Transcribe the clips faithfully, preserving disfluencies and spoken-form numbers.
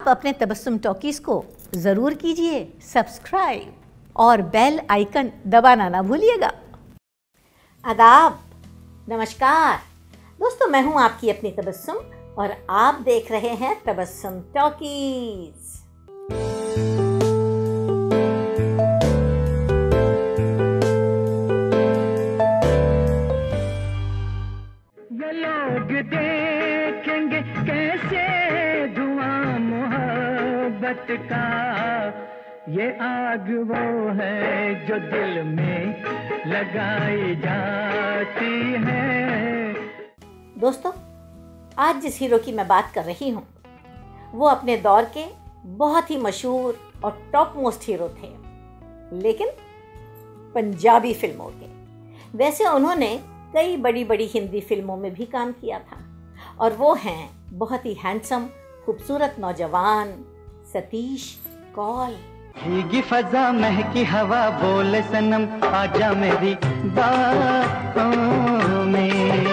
अपने तबस्सुम टॉकीज को ज़रूर कीजिए सब्सक्राइब और बेल आइकन दबाना ना भूलिएगा। आदाब, नमस्कार दोस्तों, मैं हूं आपकी अपनी तबस्सुम और आप देख रहे हैं तबस्सुम टॉकीज। ये लोग देखेंगे कैसे धुआं मोहब्बत का, ये आग वो है जो दिल में लगाई जाती है। दोस्तों, आज जिस हीरो की मैं बात कर रही हूँ वो अपने दौर के बहुत ही मशहूर और टॉप मोस्ट हीरो थे, लेकिन पंजाबी फिल्मों के। वैसे उन्होंने कई बड़ी बड़ी हिंदी फिल्मों में भी काम किया था और वो हैं बहुत ही हैंडसम खूबसूरत नौजवान सतीश कौल। भीगी फजा महकी हवा बोले सनम आजा मेरी बातों में।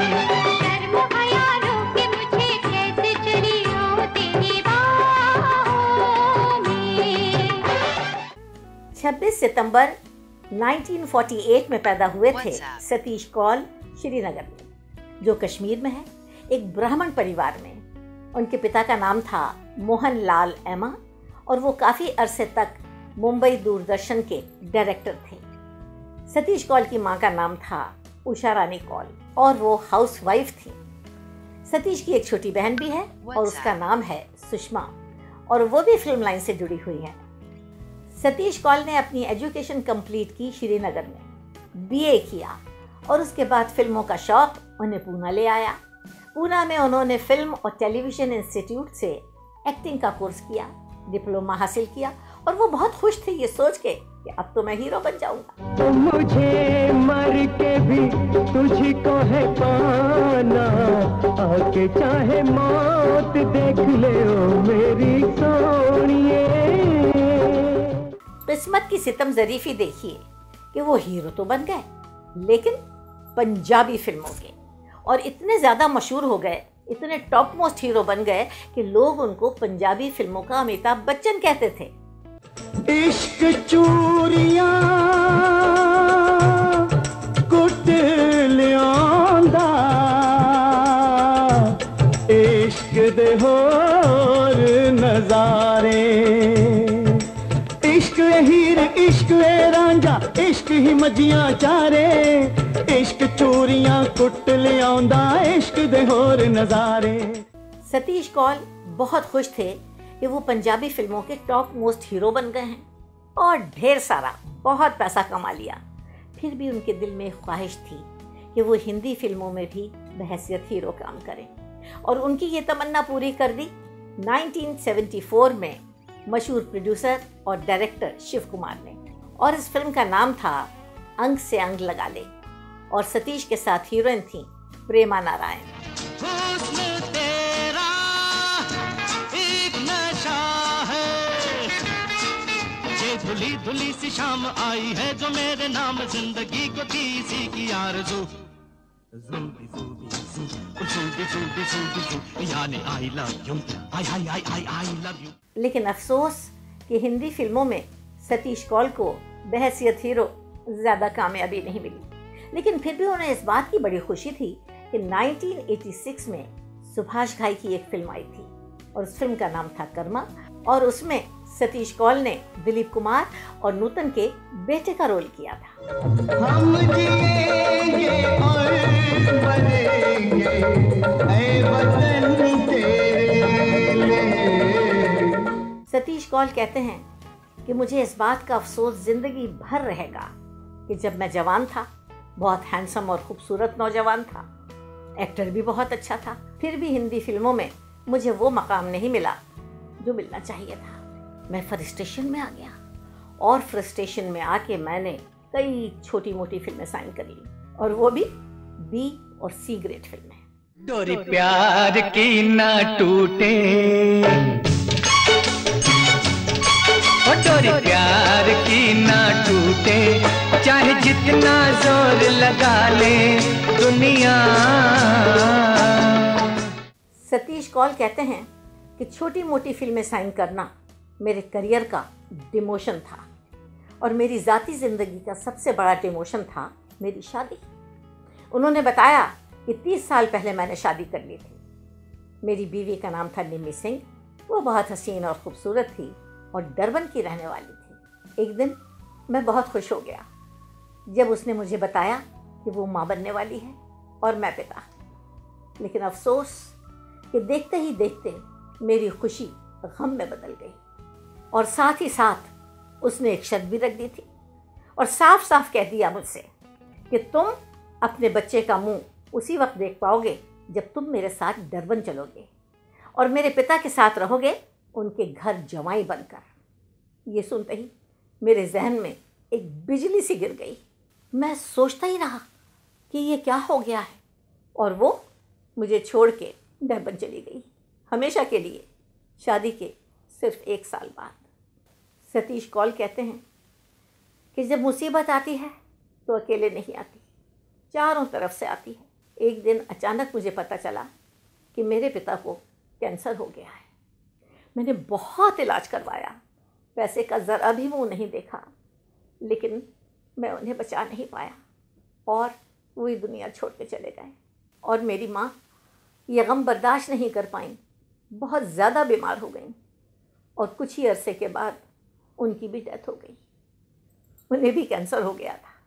छब्बीस सितंबर उन्नीस सौ अड़तालीस में पैदा हुए थे सतीश कौल श्रीनगर में, जो कश्मीर में है, एक ब्राह्मण परिवार में। उनके पिता का नाम था मोहन लाल एमा और वो काफ़ी अरसे तक मुंबई दूरदर्शन के डायरेक्टर थे। सतीश कौल की माँ का नाम था उषा रानी कौल और वो हाउस वाइफ थी। सतीश की एक छोटी बहन भी है और उसका नाम है सुषमा और वो भी फिल्म लाइन से जुड़ी हुई है। सतीश कौल ने अपनी एजुकेशन कंप्लीट की श्रीनगर में, बीए किया और उसके बाद फिल्मों का शौक उन्हें पूना ले आया। पूना में उन्होंने फिल्म और टेलीविज़न इंस्टीट्यूट से एक्टिंग का कोर्स किया, डिप्लोमा हासिल किया और वो बहुत खुश थे ये सोच के कि अब तो मैं हीरो बन जाऊंगा। तो मुझे मर के भी तुझी को है पाना, आके चाहे मौत देख ले ओ मेरी सोनिए। किस्मत की सितम ज़रीफी देखिए कि वो हीरो तो बन गए, लेकिन पंजाबी फिल्मों के, और इतने ज़्यादा मशहूर हो गए, इतने टॉप मोस्ट हीरो बन गए कि लोग उनको पंजाबी फिल्मों का अमिताभ बच्चन कहते थे। इश्क चूरियां कुट लियांदा, इश्क दे होर नजारे, इश्क हीर इश्क रांझा इश्क ही मजियां चारे, इश्क चोरियां कुट लियांदा इश्क दे होर नजारे। सतीश कौल बहुत खुश थे कि वो पंजाबी फिल्मों के टॉप मोस्ट हीरो बन गए हैं और ढेर सारा बहुत पैसा कमा लिया। फिर भी उनके दिल में ख्वाहिश थी कि वो हिंदी फिल्मों में भी बहैसियत हीरो काम करें और उनकी ये तमन्ना पूरी कर दी उन्नीस सौ चौहत्तर में मशहूर प्रोड्यूसर और डायरेक्टर शिव कुमार ने, और इस फिल्म का नाम था अंग से अंग लगा ले और सतीश के साथ हीरोइन थी प्रेमा नारायण। धुली धुली सी शाम आई है जो मेरे नाम जिंदगी को थी सी की आरज़ू, यानी I love you, I I I I I love you. लेकिन अफसोस कि हिंदी फिल्मों में सतीश कौल को बहैसियत हीरो ज़्यादा कामयाबी नहीं मिली, लेकिन फिर भी उन्हें इस बात की बड़ी खुशी थी कि उन्नीस सौ छियासी में सुभाष घाई की एक फिल्म आई थी और उस फिल्म का नाम था कर्मा, और उसमें सतीश कौल ने दिलीप कुमार और नूतन के बेटे का रोल किया था। हम जिएंगे और मरेंगे ऐ वतन तेरे लिए। सतीश कौल कहते हैं कि मुझे इस बात का अफसोस जिंदगी भर रहेगा कि जब मैं जवान था, बहुत हैंडसम और खूबसूरत नौजवान था, एक्टर भी बहुत अच्छा था, फिर भी हिंदी फिल्मों में मुझे वो मकाम नहीं मिला जो मिलना चाहिए था। मैं फ्रस्ट्रेशन में आ गया और फ्रस्ट्रेशन में आके मैंने कई छोटी मोटी फिल्में साइन कर ली और वो भी बी और सी ग्रेड फिल्में। डोरी प्यार की ना टूटे, डोरी प्यार की ना टूटे, चाहे जितना जोर लगा ले दुनिया। सतीश कौल कहते हैं कि छोटी मोटी फिल्में साइन करना मेरे करियर का डिमोशन था और मेरी ज़ाती ज़िंदगी का सबसे बड़ा डिमोशन था मेरी शादी। उन्होंने बताया कि तीस साल पहले मैंने शादी कर ली थी। मेरी बीवी का नाम था निम्मी सिंह। वो बहुत हसीन और ख़ूबसूरत थी और डरबन की रहने वाली थी। एक दिन मैं बहुत खुश हो गया जब उसने मुझे बताया कि वो माँ बनने वाली है और मैं पिता। लेकिन अफसोस कि देखते ही देखते मेरी खुशी गम में बदल गई और साथ ही साथ उसने एक शर्त भी रख दी थी और साफ साफ कह दिया मुझसे कि तुम अपने बच्चे का मुंह उसी वक्त देख पाओगे जब तुम मेरे साथ डरबन चलोगे और मेरे पिता के साथ रहोगे उनके घर जवाई बनकर। ये सुनते ही मेरे जहन में एक बिजली सी गिर गई। मैं सोचता ही रहा कि ये क्या हो गया है और वो मुझे छोड़ के डरबन चली गई, हमेशा के लिए, शादी के सिर्फ एक साल बाद। सतीश कौल कहते हैं कि जब मुसीबत आती है तो अकेले नहीं आती, चारों तरफ से आती है। एक दिन अचानक मुझे पता चला कि मेरे पिता को कैंसर हो गया है। मैंने बहुत इलाज करवाया, पैसे का ज़रा भी मुंह नहीं देखा, लेकिन मैं उन्हें बचा नहीं पाया और वही दुनिया छोड़ के चले गए। और मेरी माँ ये गम बर्दाश्त नहीं कर पाई, बहुत ज़्यादा बीमार हो गई और कुछ ही अरसे के बाद उनकी भी डेथ हो गई। उन्हें भी कैंसर हो गया था।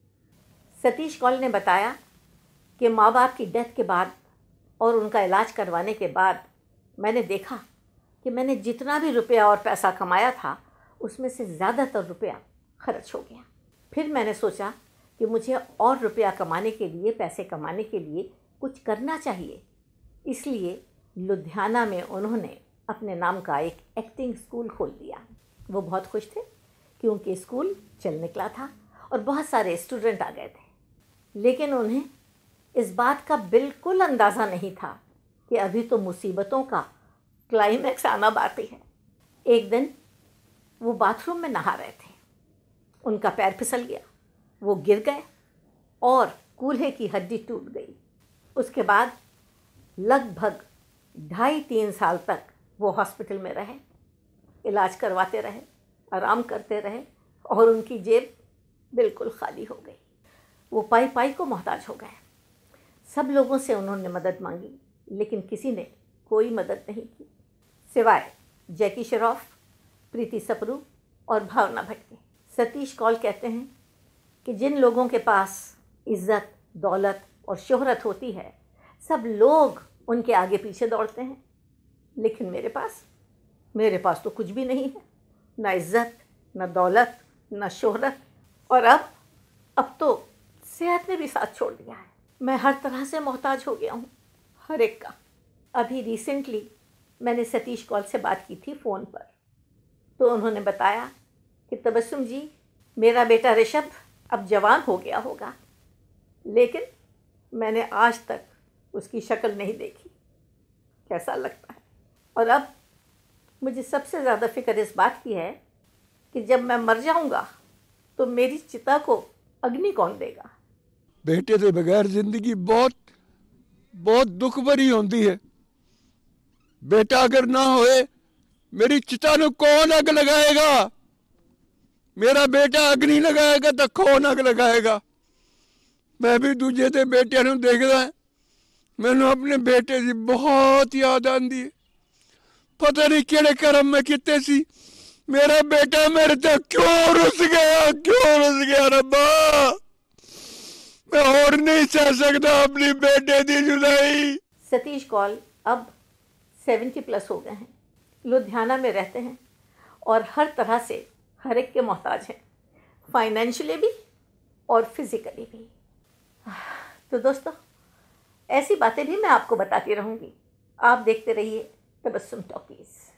सतीश कौल ने बताया कि माँ बाप की डेथ के बाद और उनका इलाज करवाने के बाद मैंने देखा कि मैंने जितना भी रुपया और पैसा कमाया था उसमें से ज़्यादातर रुपया खर्च हो गया। फिर मैंने सोचा कि मुझे और रुपया कमाने के लिए, पैसे कमाने के लिए कुछ करना चाहिए। इसलिए लुधियाना में उन्होंने अपने नाम का एक एक्टिंग स्कूल खोल दिया। वो बहुत खुश थे क्योंकि स्कूल चल निकला था और बहुत सारे स्टूडेंट आ गए थे। लेकिन उन्हें इस बात का बिल्कुल अंदाज़ा नहीं था कि अभी तो मुसीबतों का क्लाइमैक्स आना बाकी है। एक दिन वो बाथरूम में नहा रहे थे, उनका पैर फिसल गया, वो गिर गए और कूल्हे की हड्डी टूट गई। उसके बाद लगभग ढाई तीन साल तक वो हॉस्पिटल में रहे, इलाज करवाते रहे, आराम करते रहे और उनकी जेब बिल्कुल खाली हो गई। वो पाई पाई को मोहताज हो गए। सब लोगों से उन्होंने मदद मांगी, लेकिन किसी ने कोई मदद नहीं की सिवाय जैकी श्रॉफ, प्रीति सप्रू और भावना भट्ट के। सतीश कौल कहते हैं कि जिन लोगों के पास इज़्ज़त, दौलत और शोहरत होती है, सब लोग उनके आगे पीछे दौड़ते हैं, लेकिन मेरे पास मेरे पास तो कुछ भी नहीं है, ना इज़्ज़त, ना दौलत, ना शोहरत और अब अब तो सेहत ने भी साथ छोड़ दिया है। मैं हर तरह से मोहताज हो गया हूँ, हर एक का। अभी रिसेंटली मैंने सतीश कौल से बात की थी फ़ोन पर, तो उन्होंने बताया कि तबस्सुम जी, मेरा बेटा ऋषभ अब जवान हो गया होगा, लेकिन मैंने आज तक उसकी शक्ल नहीं देखी। कैसा लगता है। और अब मुझे सबसे ज़्यादा फ़िक्र इस बात की है कि जब मैं मर जाऊंगा तो मेरी चिता को अग्नि कौन देगा। बेटे के बगैर जिंदगी बहुत बहुत दुख भरी होती है। बेटा अगर ना होए मेरी चिता ਨੂੰ कौन अग लगाएगा। मेरा बेटा अग्नि लगाएगा तो कौन अग लगाएगा। मैं भी दूजे के बेटिया ਨੂੰ देखदा, मैनू अपने बेटे की बहुत याद आती है। पता नहीं किहड़े कर्म में किते सी, मेरा बेटा मेरे ते क्यों रुस गया, क्यों रुस गया रब्बा। मैं और नहीं सह सकता अपनी बेटे की जुदाई। सतीश कौल अब सेवेंटी प्लस हो गए हैं, लुधियाना में रहते हैं और हर तरह से हर एक के मोहताज हैं, फाइनेंशियली भी और फिज़िकली भी। तो दोस्तों, ऐसी बातें भी मैं आपको बताती रहूँगी। आप देखते रहिए तबस्सुम टॉकीज़।